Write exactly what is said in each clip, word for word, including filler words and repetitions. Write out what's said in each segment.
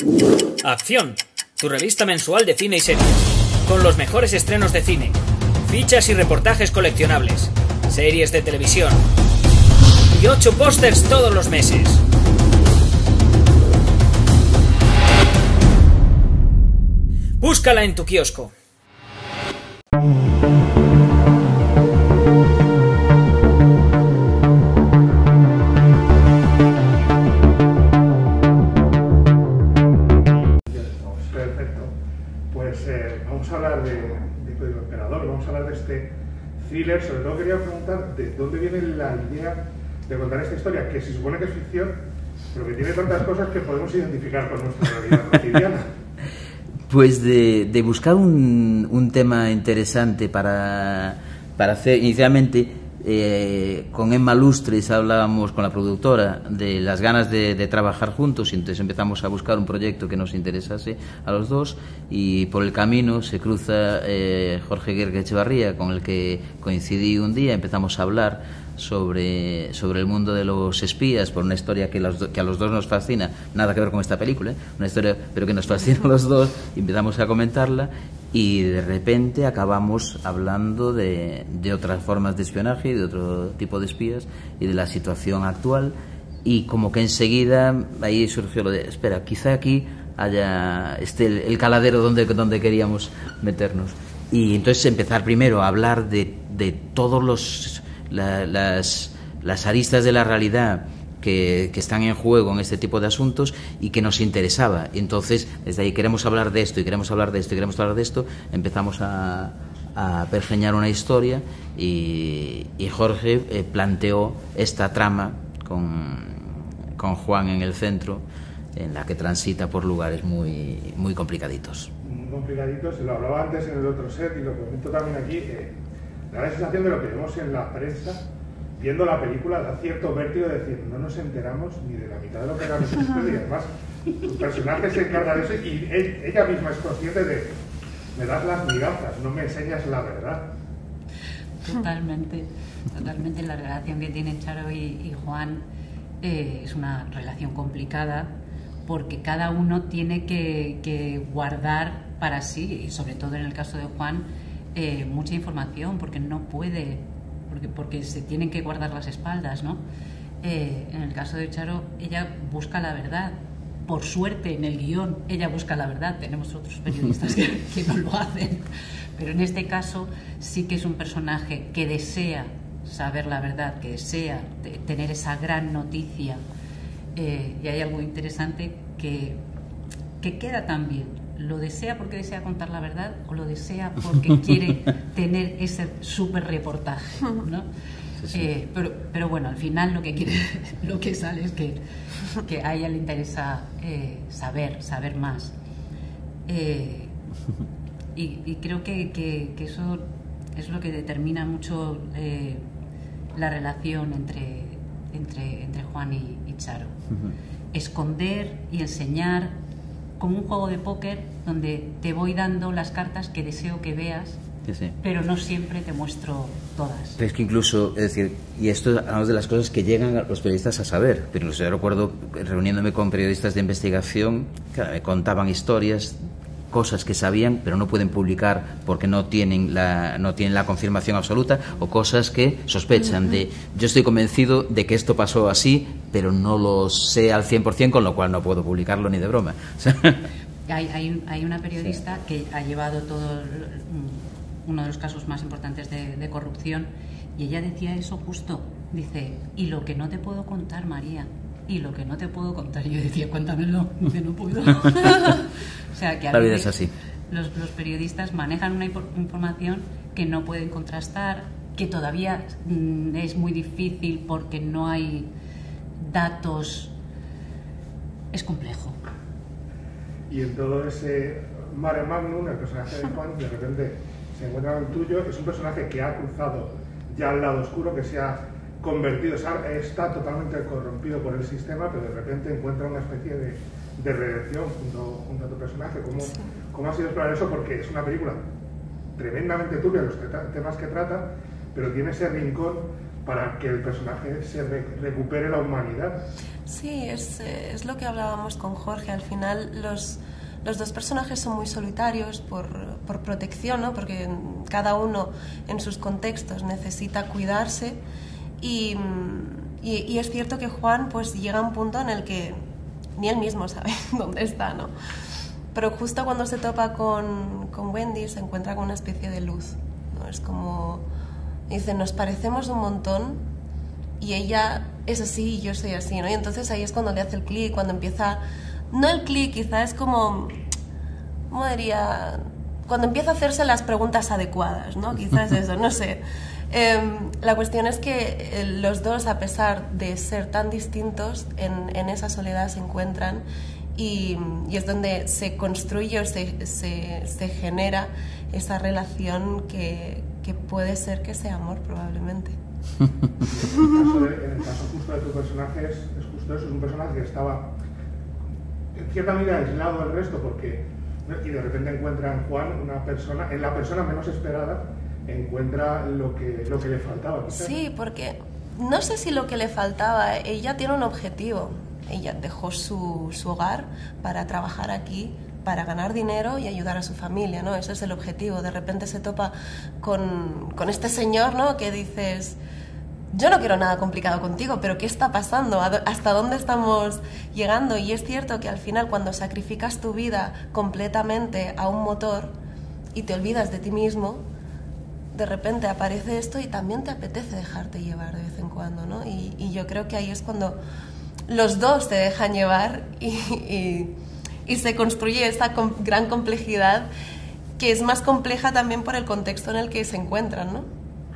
Acción, tu revista mensual de cine y series, con los mejores estrenos de cine, fichas y reportajes coleccionables, series de televisión y ocho pósters todos los meses. Búscala en tu kiosco. Vamos a hablar de, de Código Emperador, vamos a hablar de este thriller. Sobre todo quería preguntar de dónde viene la idea de contar esta historia, que se supone que es ficción, pero que tiene tantas cosas que podemos identificar con nuestra realidad cotidiana. Pues de, de buscar un, un tema interesante para, para hacer. Inicialmente eh, con Emma Lustres hablábamos con la productora de las ganas de, de trabajar juntos, y entonces empezamos a buscar un proyecto que nos interesase a los dos, y por el camino se cruza eh, Jorge Guerga Echevarría, con el que coincidí un día. Empezamos a hablar sobre, sobre el mundo de los espías, por una historia que, los, que a los dos nos fascina, nada que ver con esta película, ¿eh? Una historia pero que nos fascina a los dos, y empezamos a comentarla, y de repente acabamos hablando de, de otras formas de espionaje, de otro tipo de espías y de la situación actual, y como que enseguida ahí surgió lo de, espera, quizá aquí haya este, el, el caladero donde, donde queríamos meternos. Y entonces empezar primero a hablar de, de todos los la, las, las aristas de la realidad que, que están en juego en este tipo de asuntos y que nos interesaba. Entonces, desde ahí queremos hablar de esto y queremos hablar de esto y queremos hablar de esto, empezamos a, a pergeñar una historia, y, y Jorge eh, planteó esta trama con, con Juan en el centro, en la que transita por lugares muy, muy complicaditos. Muy complicaditos, lo hablaba antes en el otro set y lo comento también aquí. Eh, da la sensación de lo que vemos en la prensa. Viendo la película da cierto vértigo de decir, no nos enteramos ni de la mitad de lo que era nuestra historia, y además tu personaje se encarga de eso, y él, ella misma es consciente de, me das las migajas, no me enseñas la verdad. Totalmente, totalmente. La relación que tienen Charo y, y Juan eh, es una relación complicada, porque cada uno tiene que, que guardar para sí, y sobre todo en el caso de Juan, eh, mucha información, porque no puede... Porque, porque se tienen que guardar las espaldas, ¿no? Eh, en el caso de Charo, ella busca la verdad. Por suerte, en el guión, ella busca la verdad. Tenemos otros periodistas que, que no lo hacen. Pero en este caso, sí que es un personaje que desea saber la verdad, que desea de, tener esa gran noticia. Eh, y hay algo interesante que, que queda también. ¿Lo desea porque desea contar la verdad o lo desea porque quiere tener ese súper reportaje, ¿no? Sí, sí. Eh, pero, pero bueno, al final lo que quiere, lo que sale es que, que a ella le interesa eh, saber, saber más. Eh, y, y creo que, que, que eso es lo que determina mucho eh, la relación entre, entre, entre Juan y, y Charo. Uh-huh. Esconder y enseñar, como un juego de póker donde te voy dando las cartas que deseo que veas, sí, sí. Pero no siempre te muestro todas. Pero es que incluso, es decir, y esto es una de las cosas que llegan a los periodistas a saber, pero yo recuerdo reuniéndome con periodistas de investigación que me contaban historias, cosas que sabían pero no pueden publicar porque no tienen la, no tienen la confirmación absoluta, o cosas que sospechan de, yo estoy convencido de que esto pasó así, pero no lo sé al cien por cien, con lo cual no puedo publicarlo ni de broma. O sea, hay, hay, hay una periodista sí. que ha llevado todo uno de los casos más importantes de, de corrupción, y ella decía eso justo, dice, y lo que no te puedo contar, María, y lo que no te puedo contar. Y yo decía, cuéntamelo, que no puedo. O sea, que a la vida es así. Los, los periodistas manejan una información que no pueden contrastar, que todavía mm, es muy difícil porque no hay datos. Es complejo. Y en todo ese mare magnum, el personaje de Juan de repente se encuentra con el tuyo. Es un personaje que ha cruzado ya al lado oscuro, que se ha convertido, está totalmente corrompido por el sistema, pero de repente encuentra una especie de, de redención junto, junto a tu personaje. ¿Cómo, sí. ¿Cómo ha sido explorar eso? Porque es una película tremendamente turbia, los temas que trata, pero tiene ese rincón para que el personaje se re recupere la humanidad. Sí, es, es lo que hablábamos con Jorge. Al final los, los dos personajes son muy solitarios por, por protección, ¿no? Porque cada uno en sus contextos necesita cuidarse y, y, y es cierto que Juan pues llega a un punto en el que ni él mismo sabe dónde está, ¿no? Pero justo cuando se topa con, con Wendy se encuentra con una especie de luz, ¿no? Es como, dice, nos parecemos un montón y ella es así y yo soy así, ¿no? Y entonces ahí es cuando le hace el clic, cuando empieza, no el clic, quizás es como, ¿cómo diría? Cuando empieza a hacerse las preguntas adecuadas, ¿no? Quizás eso, no sé. Eh, la cuestión es que eh, los dos, a pesar de ser tan distintos, en, en esa soledad se encuentran y, y es donde se construye o se, se, se genera esa relación que, que puede ser que sea amor, probablemente. En el caso, de, en el caso justo de tu personaje es, es justo eso, es un personaje que estaba en cierta medida aislado del resto porque y de repente encuentra en Juan una persona, en la persona menos esperada encuentra lo que, lo que le faltaba. ¿Quizás? Sí, porque no sé si lo que le faltaba, ella tiene un objetivo, ella dejó su, su hogar para trabajar aquí, para ganar dinero y ayudar a su familia, ¿no? Ese es el objetivo. De repente se topa con, con este señor, ¿no? Que dices, yo no quiero nada complicado contigo, pero ¿qué está pasando? ¿Hasta dónde estamos llegando? Y es cierto que al final cuando sacrificas tu vida completamente a un motor y te olvidas de ti mismo, de repente aparece esto y también te apetece dejarte llevar de vez en cuando, ¿no? Y, y yo creo que ahí es cuando los dos te dejan llevar y, y, y se construye esta com gran complejidad que es más compleja también por el contexto en el que se encuentran, ¿no?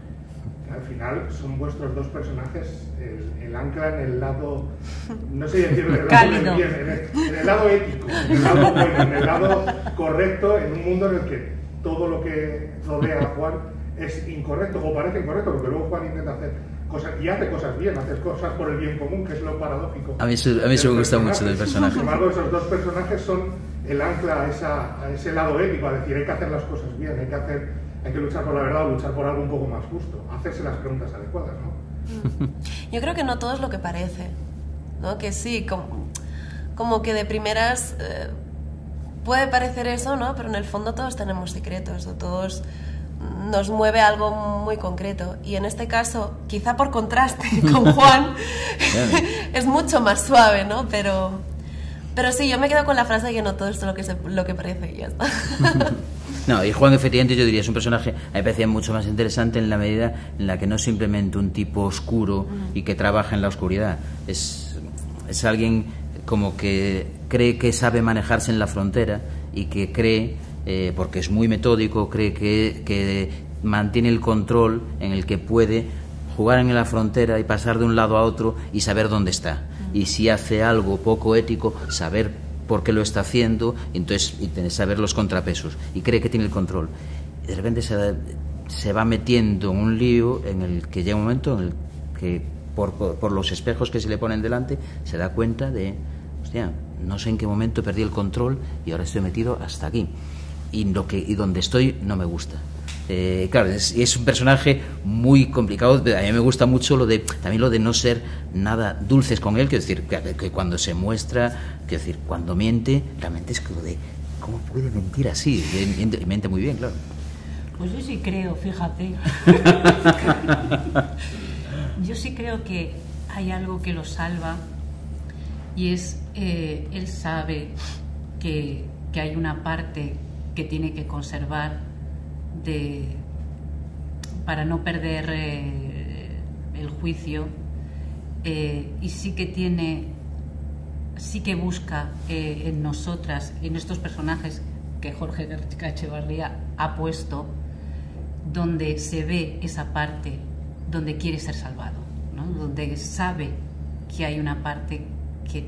Al final son vuestros dos personajes el, el ancla en el lado, no sé decirlo, en el lado del bien, en el, en el lado ético, en el lado bueno, en el lado correcto, en un mundo en el que todo lo que rodea a Juan es incorrecto o parece incorrecto, porque luego Juan intenta hacer cosas y hace cosas bien, hace cosas por el bien común, que es lo paradójico. A mí eso, a mí eso me gusta mucho del personaje. Sin embargo, esos dos personajes son el ancla a, esa, a ese lado ético, a decir, hay que hacer las cosas bien, hay que hacer, hay que luchar por la verdad o luchar por algo un poco más justo, hacerse las preguntas adecuadas, ¿no? Yo creo que no todo es lo que parece, ¿no? Que sí, como, como que de primeras eh, puede parecer eso, ¿no? Pero en el fondo todos tenemos secretos o todos nos mueve algo muy concreto y en este caso, quizá por contraste con Juan, es mucho más suave, ¿no? Pero, pero sí, yo me quedo con la frase de que no todo es lo que, se, lo que parece y ya está. No, y Juan efectivamente yo diría es un personaje, a mí me parecía mucho más interesante en la medida en la que no es simplemente un tipo oscuro y que trabaja en la oscuridad, es, es alguien como que cree que sabe manejarse en la frontera y que cree, eh, porque es muy metódico, cree que, que mantiene el control en el que puede jugar en la frontera y pasar de un lado a otro y saber dónde está. Y si hace algo poco ético, saber por qué lo está haciendo, entonces y saber los contrapesos. Y cree que tiene el control. Y de repente se, se va metiendo en un lío en el que llega un momento en el que por, por, por los espejos que se le ponen delante se da cuenta de, hostia, no sé en qué momento perdí el control y ahora estoy metido hasta aquí. Y, lo que, y donde estoy no me gusta. Eh, claro, es, es un personaje muy complicado. A mí me gusta mucho lo de también lo de no ser nada dulces con él, quiero decir, que, que cuando se muestra, quiero decir, cuando miente, realmente es como de ¿cómo puede mentir así? Y miente, miente muy bien, claro. Pues yo sí creo, fíjate. Yo sí creo que hay algo que lo salva y es, eh, él sabe que, que hay una parte que tiene que conservar de, para no perder eh, el juicio, eh, y sí que tiene, sí que busca eh, en nosotras, en estos personajes que Jorge Echevarría ha puesto, donde se ve esa parte donde quiere ser salvado, ¿no? Donde sabe que hay una parte que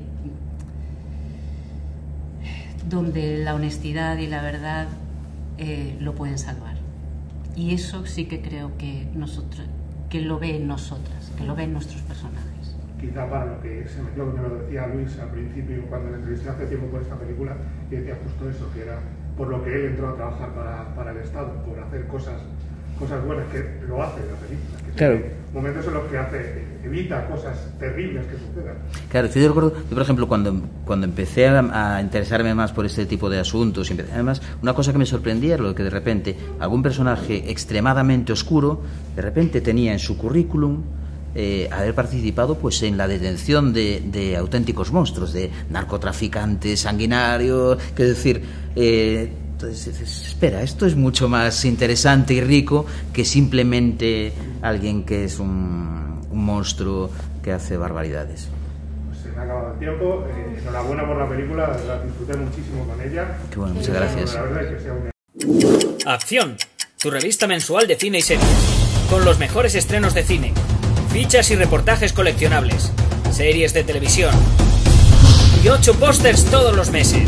donde la honestidad y la verdad eh, lo pueden salvar. Y eso sí que creo que nosotros, que lo ve en nosotras, que lo ven nuestros personajes. Quizá para lo que se metió, lo que me lo decía Luis al principio, cuando le entrevisté hace tiempo por esta película, y decía justo eso, que era por lo que él entró a trabajar para, para el Estado, por hacer cosas cosas buenas, que lo hace la película. Que claro. Momentos en los que hace, evita cosas terribles que sucedan. Claro, yo recuerdo, yo por ejemplo, cuando, cuando empecé a, a interesarme más por este tipo de asuntos, además, una cosa que me sorprendía era lo que de repente algún personaje extremadamente oscuro, de repente tenía en su currículum eh, haber participado pues en la detención de, de auténticos monstruos, de narcotraficantes sanguinarios, que es decir... Eh, Entonces, espera, esto es mucho más interesante y rico que simplemente alguien que es un, un monstruo que hace barbaridades. Pues se me ha acabado el tiempo. Eh, enhorabuena por la película, la disfruté muchísimo con ella. Qué bueno, muchas gracias. La verdad es que sea una... Acción, tu revista mensual de cine y series, con los mejores estrenos de cine, fichas y reportajes coleccionables, series de televisión y ocho pósters todos los meses.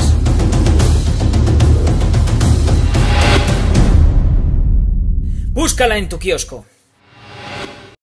Búscala en tu kiosco.